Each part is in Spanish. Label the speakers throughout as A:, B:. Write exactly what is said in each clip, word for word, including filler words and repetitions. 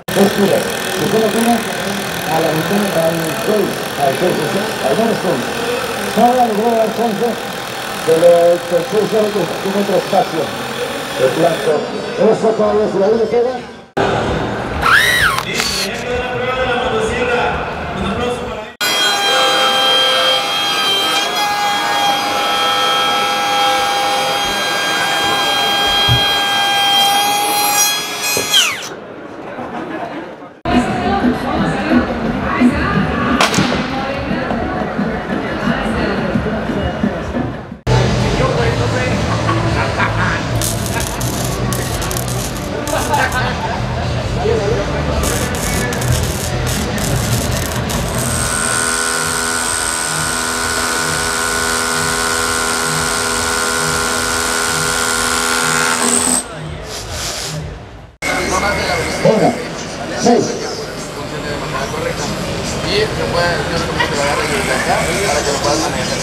A: Oscura, si usted lo tiene, a la mitad al seis, al seis, al menos con. Ahora logró dar chance, pero el tercer solo tiene otro espacio. El blanco. Eso todavía se la le queda. Una, seis.
B: Funcione de manera correcta. Y se puede, yo recomiendo que lo agarre desde acá para que lo puedas manejar.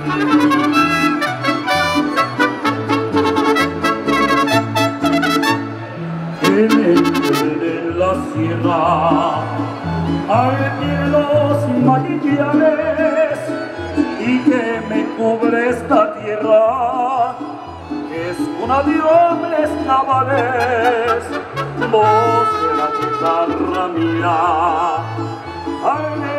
C: En el de la sierra hay cielos magillanes y que me cubre esta tierra, que es una de hombres cabales, voz de la guitarra mía. Ay,